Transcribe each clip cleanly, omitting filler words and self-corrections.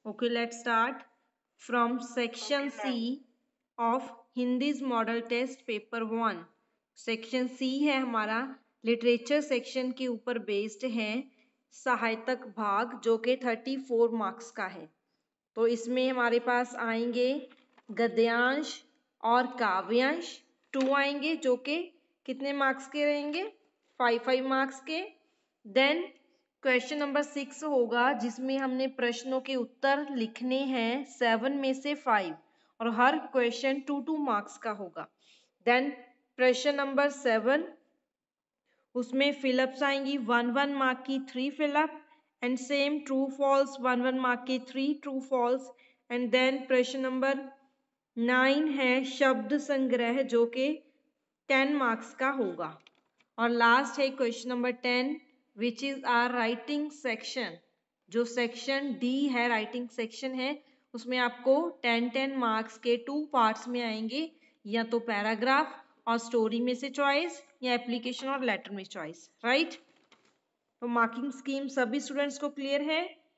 Okay, let's start from section C of Hindi's model test paper 1. Section C है हमारा, literature section के ऊपर based है, सहायतक भाग जो कि 34 मार्क्स का है। तो इसमें हमारे पास आएंगे गद्यांश और काव्यांश 2 आएंगे जो कि कितने मार्क्स के रहेंगे, 5 मार्क्स के। देन क्वेश्चन नंबर 6 होगा जिसमें हमने प्रश्नों के उत्तर लिखने हैं 7 में से 5 और हर क्वेश्चन 2 मार्क्स का होगा। देन प्रश्न नंबर 7 उसमें फिलअप्स आएंगी 1 मार्क की 3 fill up and same true false 1 mark की 3 ट्रू फॉल्स। एंड देन प्रश्न नंबर 9 है शब्द संग्रह जो कि 10 मार्क्स का होगा। और लास्ट है question number 10 which is our writing section, जो सेक्शन डी है, राइटिंग सेक्शन है, उसमें आपको 10 मार्क्स के 2 पार्ट्स में आएंगे, या तो पैराग्राफ और स्टोरी में से चॉइस या एप्लीकेशन और लेटर में चॉइस, राइट। तो मार्किंग स्कीम सभी स्टूडेंट्स को क्लियर है?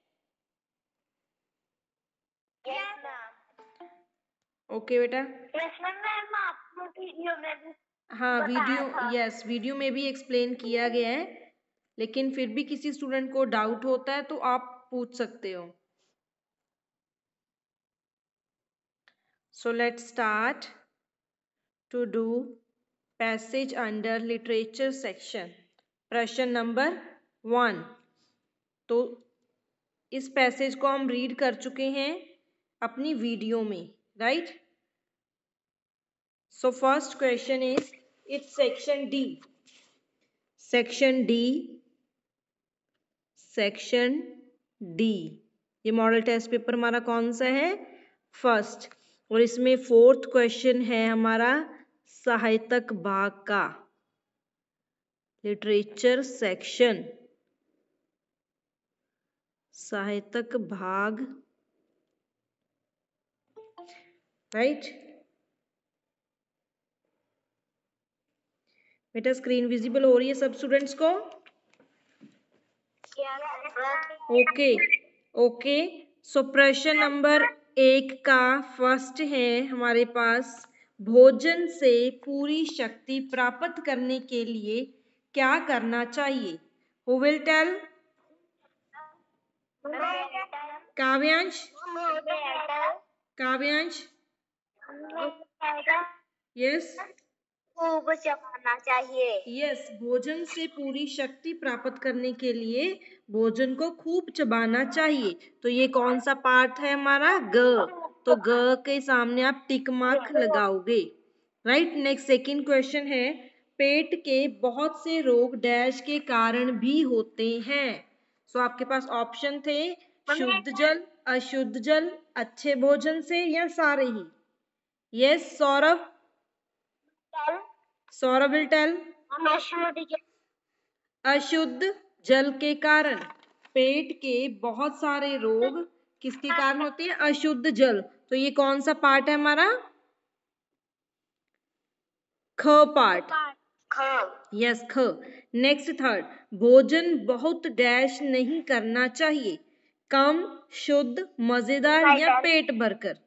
ओके बेटा। हाँ वीडियो, यस वीडियो में भी एक्सप्लेन किया गया है, लेकिन फिर भी किसी स्टूडेंट को डाउट होता है तो आप पूछ सकते हो। So let's start to do passage under literature section. प्रश्न नंबर 1, तो इस पैसेज को हम रीड कर चुके हैं अपनी वीडियो में, right. So first question is it's section D. Section D, section D, ये मॉडल टेस्ट पेपर हमारा कौन सा है, फर्स्ट। और इसमें 4th क्वेश्चन है हमारा साहित्यक भाग का, लिटरेचर सेक्शन, साहित्यक भाग, राइट। बेटा स्क्रीन विजिबल हो रही है सब स्टूडेंट्स को? Okay okay. सो प्रश्न नंबर 1 का फर्स्ट है हमारे पास, भोजन से पूरी शक्ति प्राप्त करने के लिए क्या करना चाहिए? Who will tell? काव्यांश, काव्यांश, यस खूब चबाना चाहिए। यस, भोजन से पूरी शक्ति प्राप्त करने के लिए भोजन को खूब चबाना चाहिए। तो ये कौन सा पार्ट है हमारा, ग। तो ग के सामने आप टिक मार्क लगाओगे, राइट। नेक्स्ट सेकंड क्वेश्चन है, पेट के बहुत से रोग डैश के कारण भी होते हैं। सो आपके पास ऑप्शन थे, शुद्ध जल, अशुद्ध जल, अच्छे भोजन से या सारे ही। Yes Saurabh, Saurabh will tell. अशुद्ध जल के कारण, पेट के बहुत सारे रोग किसके कारण होते हैं, अशुद्ध जल। तो ये कौन सा पार्ट है हमारा, ख पार्ट, यस ख। नेक्स्ट थर्ड, भोजन बहुत डैश नहीं करना चाहिए, कम, शुद्ध, मजेदार या पेट भरकर।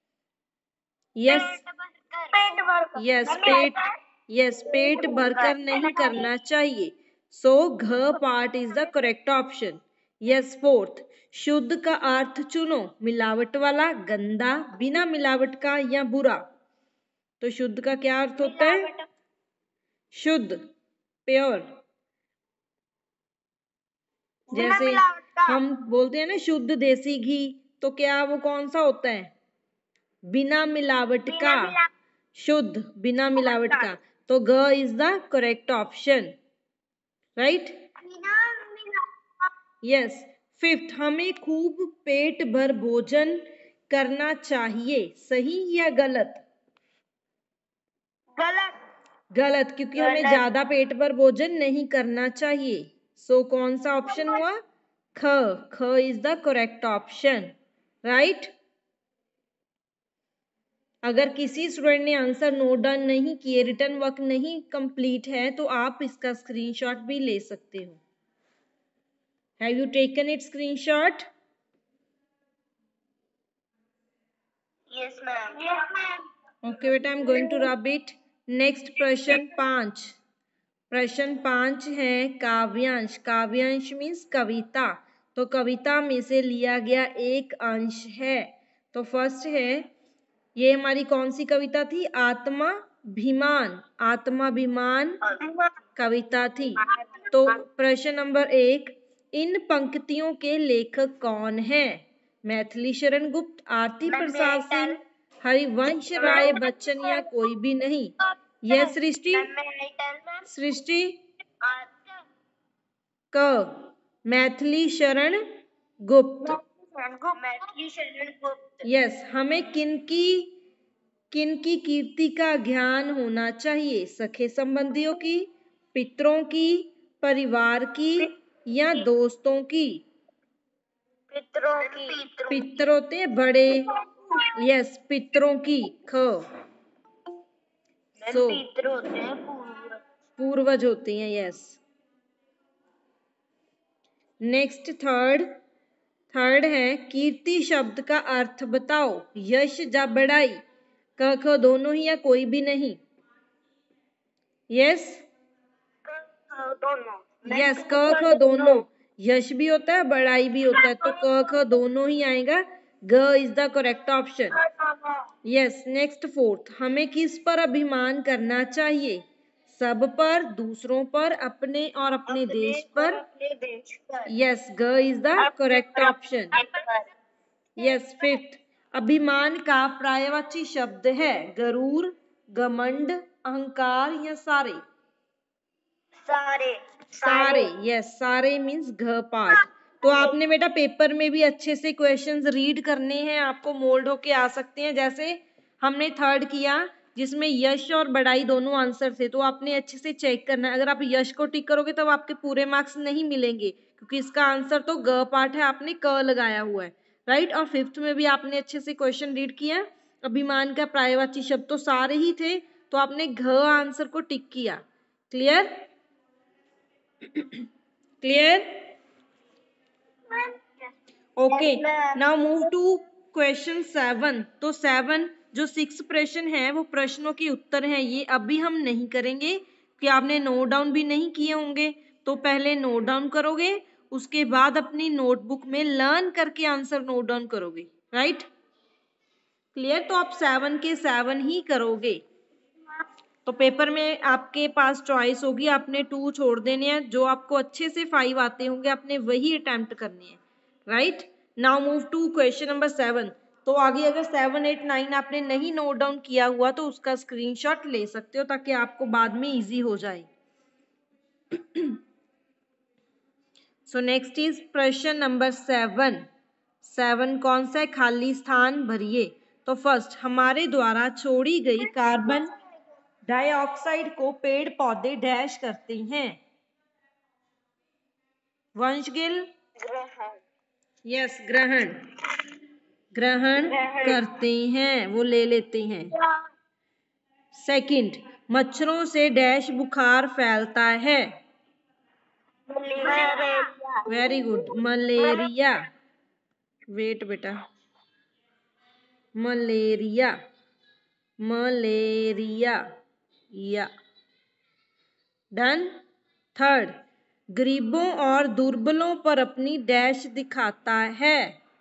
यस यस पेट, यस पेट भरकर नहीं करना चाहिए। सो घ part is the correct option. Yes fourth, शुद्ध का अर्थ चुनो, मिलावट वाला, गंदा, बिना मिलावट का या बुरा। तो शुद्ध का क्या अर्थ होता है, शुद्ध, प्योर। जैसे हम बोलते हैं ना शुद्ध देसी घी, तो क्या वो कौन सा होता है, बिना मिलावट का, शुद्ध बिना मिलावट का। तो ग is the correct option, right. Yes fifth, हमें खूब पेट भर भोजन करना चाहिए, सही या गलत? गलत, गलत, क्योंकि हमें ज्यादा पेट भर भोजन नहीं करना चाहिए। सो कौन सा ऑप्शन हुआ, ख, ख is the correct option, right. अगर किसी स्टूडेंट ने आंसर नोट डाउन नहीं किए, रिटर्न वर्क नहीं कंप्लीट है, तो आप इसका स्क्रीनशॉट भी ले सकते हो। Have you taken it screenshot? Yes, ma'am. Yes, ma'am. Okay बेटा, I am going to rub it. Next प्रश्न 5। प्रश्न 5 है काव्यांश। काव्यांश मीन्स कविता। तो कविता में से लिया गया एक अंश है। तो फर्स्ट है, ये हमारी कौन सी कविता थी? आत्माभिमान। आत्माभिमान कविता थी। तो प्रश्न नंबर 1, इन पंक्तियों के लेखक कौन है? मैथिली शरण गुप्त, आरती प्रसाद सिंह, हरिवंश राय बच्चन या कोई भी नहीं। यस सृष्टि। सृष्टि क मैथिली शरण गुप्त। मैथिली शरण गुप्त। यस, हमें किनकी कीर्ति का ज्ञान होना चाहिए? सखे संबंधियों की, पितरों की, परिवार की या दोस्तों की? पितरों की। पितर होते हैं बड़े। यस, पितरों की। ख सो पितर होते हैं पूर्वज। पूर्वज होते हैं। यस। नेक्स्ट थर्ड है कीर्ति शब्द का अर्थ बताओ। यश या बड़ाई? क ख दोनों ही या कोई भी नहीं? यस। दोनों। यस, क ख दोनों। यश भी होता है, बड़ाई भी होता है, तो क ख दोनों ही आएगा। ग is the correct option. Yes. Next fourth, हमें किस पर अभिमान करना चाहिए? सब पर, दूसरों पर, अपने और अपने देश पर? अपने देश पर। यस, ग is the correct option. Yes. Fifth, अभिमान का पर्यायवाची शब्द है? गरूर, घमंड, अहंकार या सारे? सारे। यस, सारे मीन्स घ पार्ट। तो आपने बेटा पेपर में भी अच्छे से क्वेश्चंस रीड करने हैं, आपको मोल्ड होके आ सकते हैं। जैसे हमने थर्ड किया जिसमें यश और बड़ाई दोनों आंसर थे, तो आपने अच्छे से चेक करना है। अगर आप यश को टिक करोगे तब आपके पूरे मार्क्स नहीं मिलेंगे, क्योंकि इसका आंसर तो ग पार्ट है, आपने क लगाया हुआ है, राइट। और फिफ्थ में भी आपने अच्छे से क्वेश्चन रीड किया। अभिमान का पर्यायवाची शब्द तो सारे ही थे, तो आपने घ आंसर को टिक किया। Clear? Clear? Okay. Now move to question 7. तो 7 जो 6 प्रश्न है वो प्रश्नों के उत्तर हैं। ये अभी हम नहीं करेंगे कि आपने नोट डाउन भी नहीं किए होंगे, तो पहले नोट डाउन करोगे, उसके बाद अपनी नोटबुक में लर्न करके आंसर नोट डाउन करोगे, राइट? क्लियर? तो आप 7 के 7 ही करोगे। तो पेपर में आपके पास चॉइस होगी, आपने 2 छोड़ देने हैं। जो आपको अच्छे से 5 आते होंगे आपने वही अटेम्प्ट करने हैं, right. Now move to question number 7। तो आगे अगर 7, 8, 9 आपने नहीं नोट डाउन किया हुआ तो उसका स्क्रीनशॉट ले सकते हो, ताकि आपको बाद में इजी हो जाए। सो नेक्स्ट इज प्रश्न नंबर 7 कौन सा है? खाली स्थान भरिए। तो फर्स्ट, हमारे द्वारा छोड़ी गई कार्बन डाइऑक्साइड को पेड़ पौधे डैश करते हैं। वंशगिल? यस, ग्रहण करते हैं, वो ले लेते हैं। सेकंड, मच्छरों से डैश बुखार फैलता है। Very good, malaria. वेट बेटा, मलेरिया या डन। थर्ड, गरीबों और दुर्बलों पर अपनी डैश दिखाता है।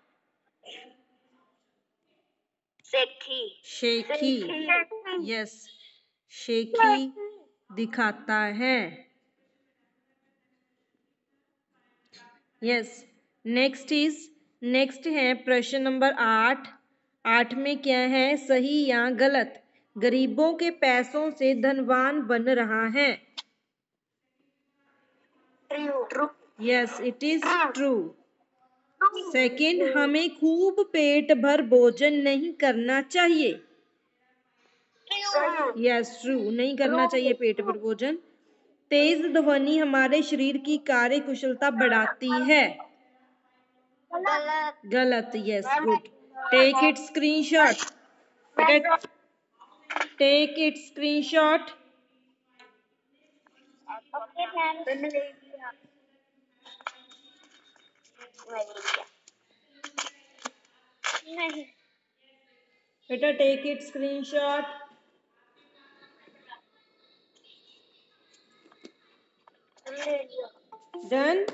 शेखी। यस, शेखी दिखाता है। यस। नेक्स्ट है प्रश्न नंबर 8 में क्या है? सही या गलत? गरीबों के पैसों से धनवान बन रहा है। True. Yes, it is true. Second, हमें खूब पेट भर भोजन नहीं करना चाहिए। यस, ट्रू, नहीं करना चाहिए पेट भर भोजन। तेज ध्वनि हमारे शरीर की कार्य कुशलता बढ़ाती है। गलत। Yes, good. Take it screenshot. Take it screenshot. नहीं। बेटा take it screenshot. Done.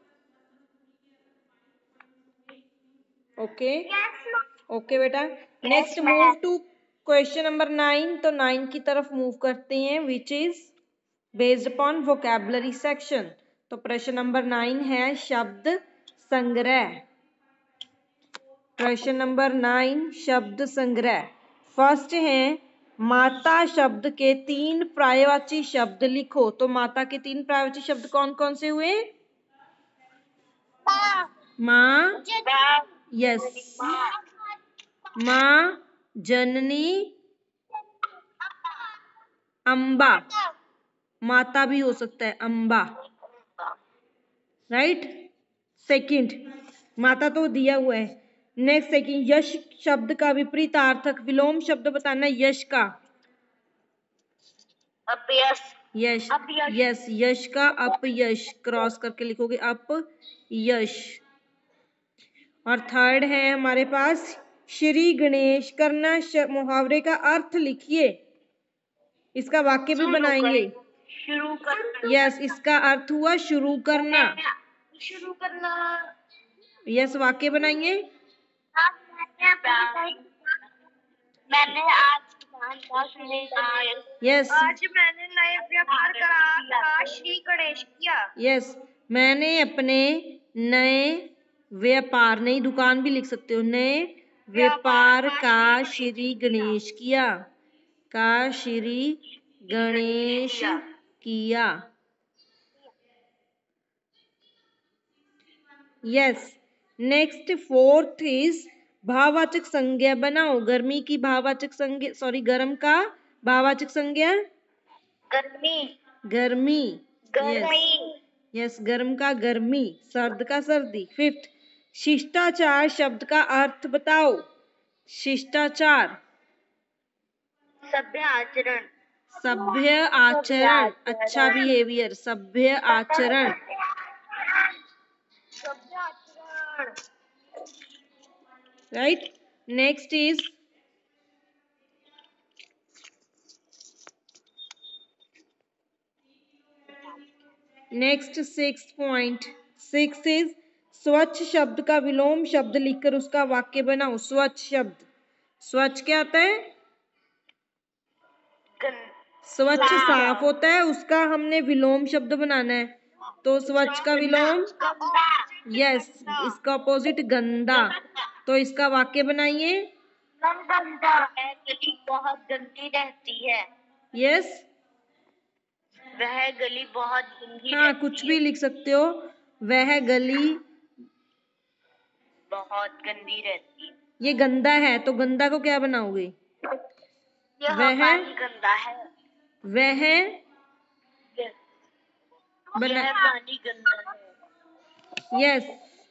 Okay okay बेटा। Next move to question number 9। तो 9 की तरफ मूव करते हैं, which is based upon vocabulary section. तो प्रश्न नंबर 9 है शब्द संग्रह। प्रश्न नंबर 9 शब्द संग्रह। फर्स्ट है माता शब्द के 3 पर्यायवाची शब्द लिखो। तो माता के 3 पर्यायवाची शब्द कौन कौन से हुए? माँ, यस, माँ, जननी, अम्बा। माता भी हो सकता है, अम्बा, राइट। सेकंड, माता तो दिया हुआ है। नेक्स्ट सेकंड, यश शब्द का विपरीतार्थक विलोम शब्द बताना। यश का अपयश। यश, अपयश। यस, यश का अपयश क्रॉस करके लिखोगे अपयश। और थर्ड है हमारे पास श्री गणेश करना। मुहावरे का अर्थ लिखिए, इसका वाक्य भी बनाएंगे। शुरू करना। यस, इसका अर्थ हुआ शुरू करना। शुरू करना। यस, वाक्य बनाएंगे। मैंने आज दुकान का यस, आज मैंने नए व्यापार का श्री गणेश किया। यस, मैंने अपने नए व्यापार, नई दुकान भी लिख सकते हो, नए व्यापार का श्री गणेश किया, का श्री गणेश किया। यस। नेक्स्ट फोर्थ इज भाववाचक संज्ञा बनाओ। गर्मी की भाववाचक संज्ञा, सॉरी, गर्म का भाववाचक संज्ञा गर्मी। गर्मी। गर्मी। यस, गर्म का गर्मी, सर्द का सर्दी। फिफ्थ, शिष्टाचार शब्द का अर्थ बताओ। शिष्टाचार सभ्य आचरण। सभ्य आचरण, अच्छा बिहेवियर, सभ्य आचरण। सभ्य आचरण। Right. Next is next 6th point. 6 is स्वच्छ शब्द का विलोम शब्द लिखकर उसका वाक्य बनाओ। स्वच्छ शब्द, स्वच्छ क्या होता है? स्वच्छ साफ होता है, उसका हमने विलोम शब्द बनाना है। तो स्वच्छ का विलोम, यस, इसका ऑपोजिट गंदा। तो इसका वाक्य बनाइए। गंदा है, गली बहुत गंदी रहती है। यस, वह गली बहुत गंदी हाँ, रहती कुछ भी लिख सकते हो। वह गली बहुत गंदी रहती है। ये गंदा है, तो गंदा को क्या बनाओगे? यह वह पानी गंदा है। वह बना, यह पानी गंदा है। यस,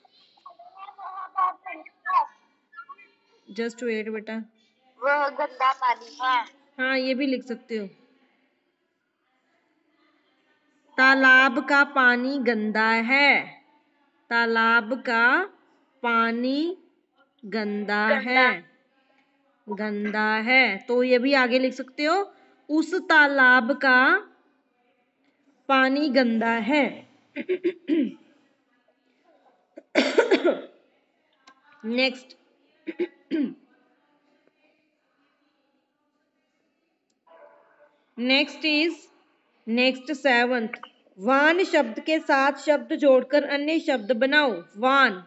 जस्ट वेट बेटा। वह गंदा पानी है। हाँ, ये भी लिख सकते हो। तालाब का पानी गंदा है। तालाब का पानी गंदा है, गंदा है। तो ये भी आगे लिख सकते हो, उस तालाब का पानी गंदा है। Next, next is next 7th, वान शब्द के साथ शब्द जोड़कर अन्य शब्द बनाओ। वान,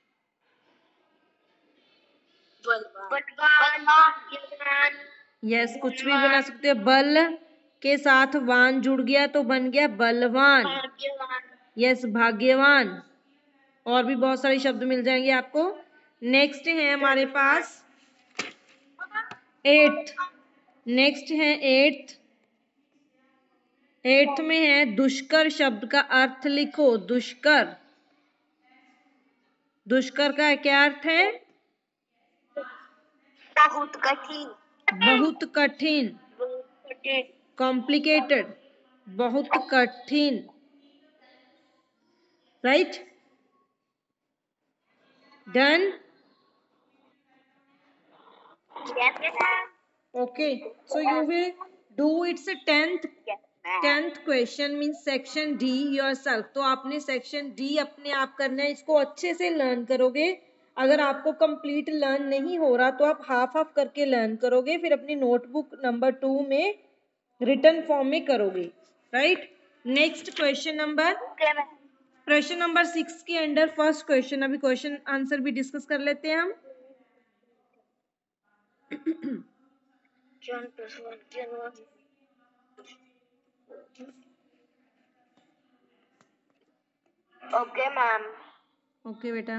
यस, कुछ भी बना सकते हो। बल के साथ वान जुड़ गया तो बन गया बलवान। यस, भाग्यवान। और भी बहुत सारे शब्द मिल जाएंगे आपको। नेक्स्ट है हमारे पास 8th। नेक्स्ट है 8th। 8th में है दुष्कर शब्द का अर्थ लिखो। दुष्कर, दुष्कर का क्या अर्थ है? बहुत कठिन। बहुत कठिन, कॉम्प्लिकेटेड, बहुत कठिन, right. Done. Yes, ma'am. Okay, so you will do its 10th Yes, ma'am. 10th question mean section D yourself. तो आपने सेक्शन डी अपने आप करना है, इसको अच्छे से लर्न करोगे। अगर आपको कंप्लीट लर्न नहीं हो रहा तो आप हाफ हाफ करके लर्न करोगे, फिर अपनी नोटबुक नंबर 2 में रिटर्न फॉर्म में करोगे। Right, next question number Okay, ma'am. प्रश्न नंबर 6 के अंडर फर्स्ट क्वेश्चन, अभी क्वेश्चन आंसर भी डिस्कस कर लेते हैं हम। John plus one, John one. Okay, ma'am. Okay बेटा,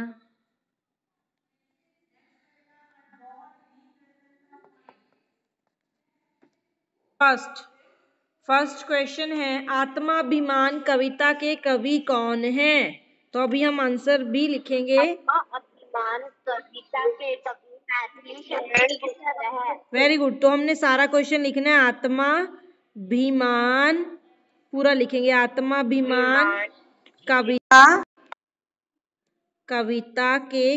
फर्स्ट क्वेश्चन है, आत्माभिमान कविता के कवि कौन हैं? तो अभी हम आंसर भी लिखेंगे। अभिमान कविता के कवि मैथिली शरण गुप्त है। वेरी गुड, तो हमने सारा क्वेश्चन लिखना है, आत्माभिमान पूरा लिखेंगे, आत्माभिमान कविता कविता के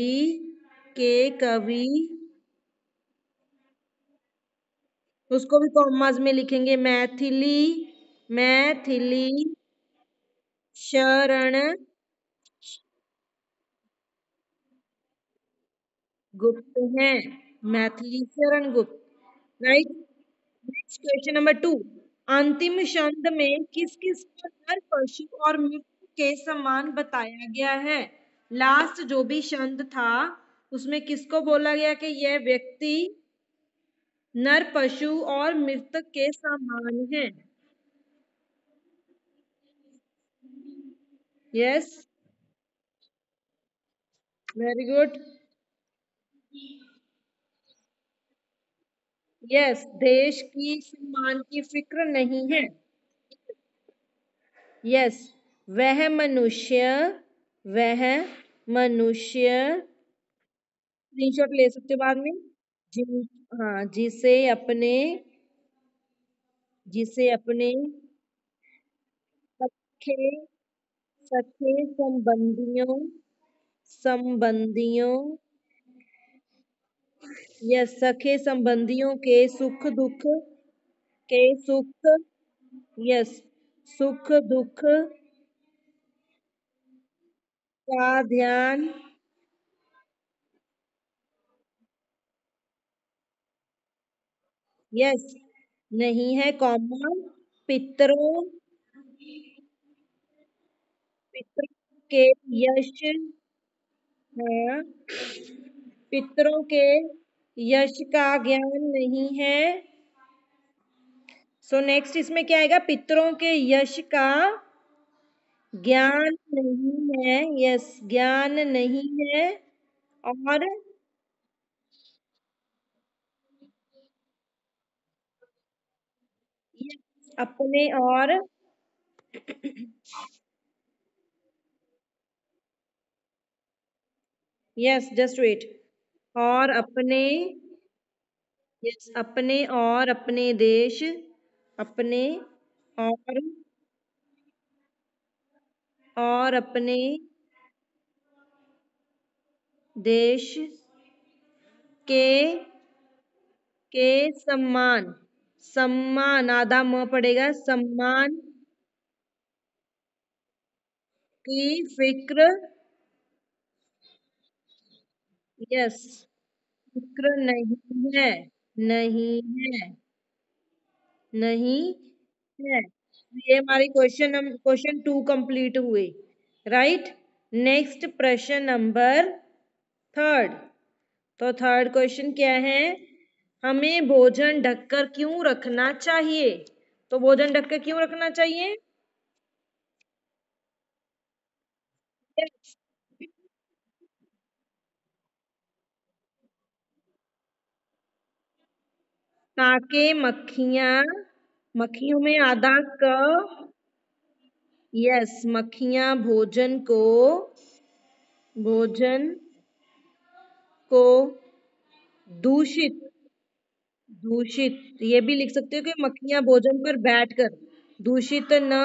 कवि उसको भी कॉमास में लिखेंगे, मैथिली शरण गुप्त हैं, Maithili Sharan Gupt. Right, next question number 2, अंतिम छंद में किस किस को नर पशु और मृत्यु के समान बताया गया है? लास्ट जो भी छंद था उसमें किसको बोला गया कि यह व्यक्ति नर पशु और मृतक के समान है? Yes, very good. यस, देश की सम्मान की फिक्र नहीं है। यस, वह मनुष्य स्क्रीनशॉट ले सकते हो बाद में, जिन हाँ जिसे अपने सखे सखे संबंधियों या सखे संबंधियों के सुख यस सुख दुख का ध्यान यस नहीं है, कॉमा पितरों के यश हाँ, पितरों के यश का ज्ञान नहीं है। सो नेक्स्ट इसमें क्या आएगा, पितरों के यश का ज्ञान नहीं है, यस ज्ञान नहीं है, और अपने और यस जस्ट वेट, और अपने और अपने देश अपने और अपने देश के सम्मान आधा म पड़ेगा, सम्मान की फिक्र यस फिक्र नहीं है नहीं है नहीं है। ये हमारी क्वेश्चन 2 कंप्लीट हुए। राइट, नेक्स्ट प्रश्न नंबर 3। तो थर्ड क्वेश्चन क्या है, हमें भोजन ढककर क्यों रखना चाहिए? तो भोजन ढककर क्यों रखना चाहिए? ताकि मक्खियों में आधा क यस मक्खियां भोजन को दूषित दूषित ये भी लिख सकते हो कि मक्खियां भोजन पर बैठकर दूषित न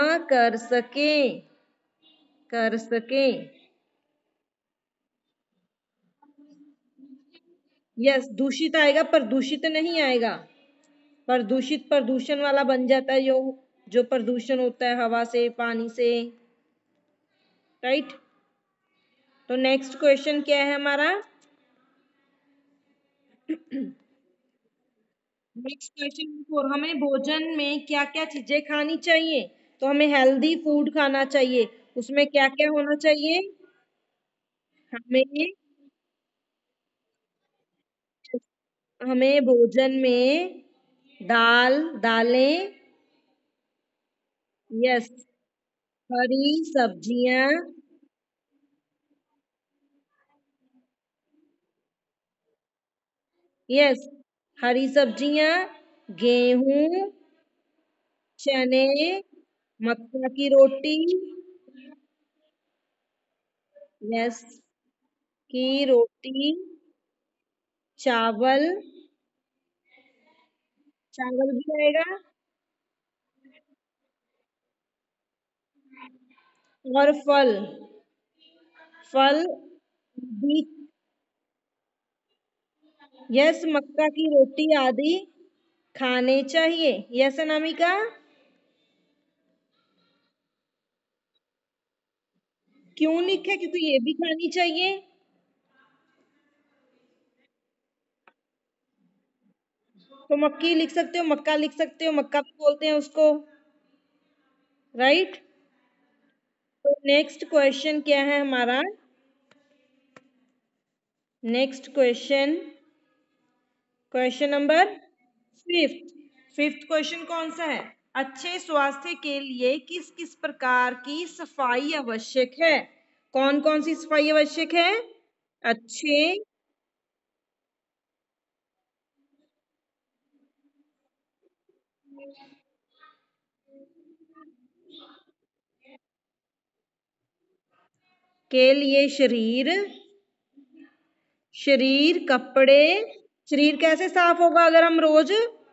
कर सके। यस, दूषित आएगा, प्रदूषित नहीं आएगा। प्रदूषित प्रदूषण वाला बन जाता है, जो प्रदूषण होता है हवा से, पानी से, राइट। तो नेक्स्ट क्वेश्चन क्या है हमारा? नेक्स्ट क्वेश्चन 4, हमें भोजन में क्या क्या चीजें खानी चाहिए? तो हमें हेल्दी फूड खाना चाहिए। उसमें क्या क्या होना चाहिए? हमें हमें भोजन में दालें, यस, हरी सब्जियां, यस, हरी सब्जियां, गेहूं, चने, मक्का की रोटी, यस, की रोटी, चावल, चावल भी आएगा, और फल, फल भी, यस, मक्का की रोटी आदि खाने चाहिए। यस अनामिका? क्यों लिखे? क्योंकि ये भी खानी चाहिए। तो मक्की लिख सकते हो, मक्का लिख सकते हो, मक्का भी बोलते हैं उसको, राइट। तो नेक्स्ट क्वेश्चन क्या है हमारा? Next question, question number 5। Fifth question कौन सा है? अच्छे स्वास्थ्य के लिए किस किस प्रकार की सफाई आवश्यक है? कौन कौन सी सफाई आवश्यक है? अच्छे के लिए शरीर, कपड़े, शरीर कैसे साफ होगा अगर हम रोज,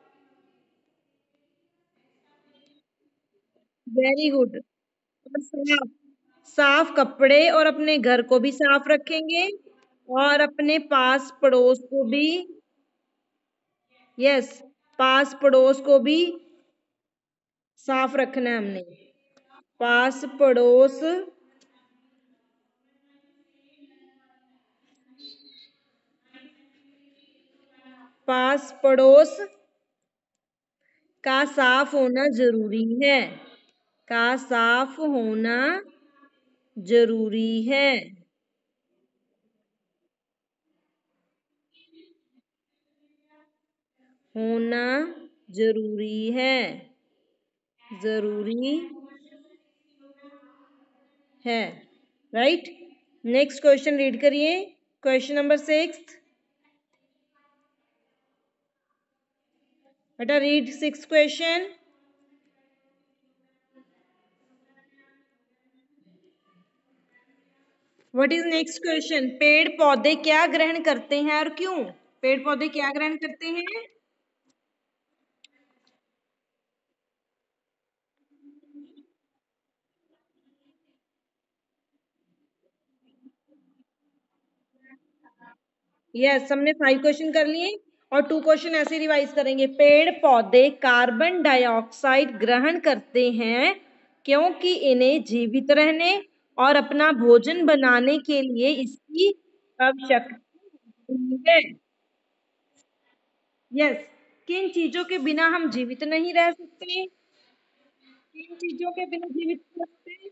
वेरी गुड, साफ, साफ कपड़े और अपने घर को भी साफ रखेंगे, और अपने पास पड़ोस को भी, यस, पास पड़ोस को भी साफ रखना है हमने। पास पड़ोस, पास पड़ोस का साफ होना जरूरी है, का साफ होना जरूरी है, होना जरूरी है, जरूरी है, राइट। नेक्स्ट क्वेश्चन रीड करिए, क्वेश्चन नंबर 6। बेटा read 6 question. What is next question? पेड़ पौधे क्या ग्रहण करते हैं और क्यों? पेड़ पौधे क्या ग्रहण करते हैं? यस, हमने 5 क्वेश्चन कर लिए, और 2 क्वेश्चन ऐसे रिवाइज करेंगे। पेड़ पौधे कार्बन डाइऑक्साइड ग्रहण करते हैं क्योंकि इन्हें जीवित रहने और अपना भोजन बनाने के लिए इसकी आवश्यकता होती है। यस, किन चीजों के बिना हम जीवित नहीं रह सकते? किन चीजों के बिना जीवित रह सकते?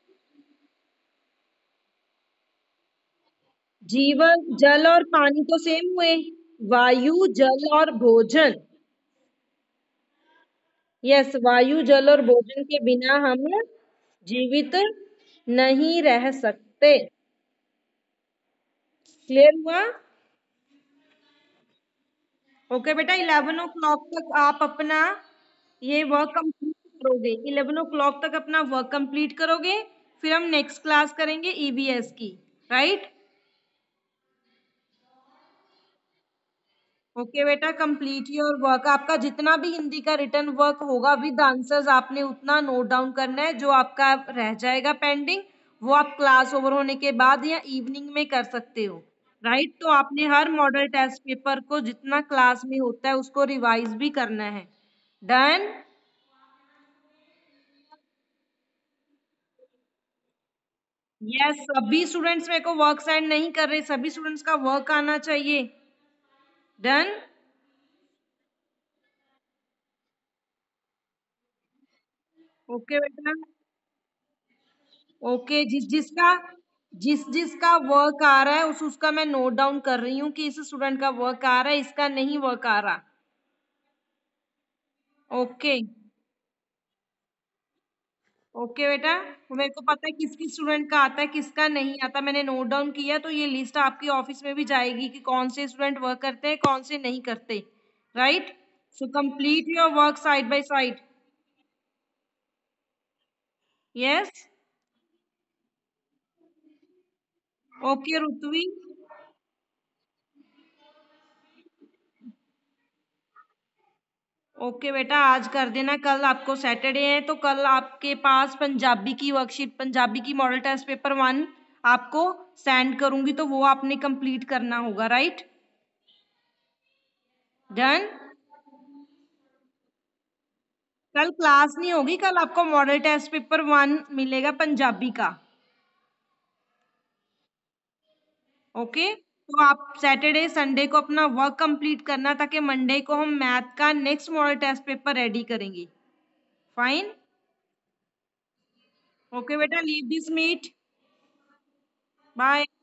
जीवन, जल और पानी तो सेम हुए, वायु, जल और भोजन। यस, वायु, जल और भोजन के बिना हम जीवित नहीं रह सकते। क्लियर हुआ? ओके बेटा, 11 o'clock तक आप अपना ये वर्क कंप्लीट करोगे। 11 o'clock तक अपना वर्क कंप्लीट करोगे, फिर हम नेक्स्ट क्लास करेंगे ईवीएस की, राइट। ओके बेटा, कंप्लीट योर वर्क। आपका जितना भी हिंदी का रिटर्न वर्क होगा विद आंसर्स, आपने उतना नोट डाउन करना है। जो आपका रह जाएगा पेंडिंग, वो आप क्लास ओवर होने के बाद या इवनिंग में कर सकते हो, राइट। तो आपने हर मॉडल टेस्ट पेपर को जितना क्लास में होता है उसको रिवाइज भी करना है। डन। यस, सभी स्टूडेंट्स मेरे को वर्क सेंड नहीं कर रहे, सभी स्टूडेंट्स का वर्क आना चाहिए। डन। ओके बेटा। ओके, जिस जिसका वर्क आ रहा है उसका मैं नोट डाउन कर रही हूँ कि इस स्टूडेंट का वर्क आ रहा है, इसका नहीं वर्क आ रहा। ओके। ओके बेटा, तो मेरे को पता है किस किस स्टूडेंट का आता है किसका नहीं आता, मैंने नोट डाउन किया, तो ये लिस्ट आपकी ऑफिस में भी जाएगी कि कौन से स्टूडेंट वर्क करते हैं कौन से नहीं करते। Right. So complete your work side by side. Yes. Okay Ritvi. Okay बेटा, आज कर देना, कल आपको सैटरडे है तो कल आपके पास पंजाबी की वर्कशीट, पंजाबी की मॉडल टेस्ट पेपर 1 आपको सेंड करूंगी, तो वो आपने कंप्लीट करना होगा। राइट। डन। कल क्लास नहीं होगी, कल आपको मॉडल टेस्ट पेपर 1 मिलेगा पंजाबी का। ओके, तो आप सैटरडे संडे को अपना वर्क कंप्लीट करना ताकि मंडे को हम मैथ का next model test paper ready करेंगे। फाइन। ओके बेटा, लीव दिस मीट। बाय।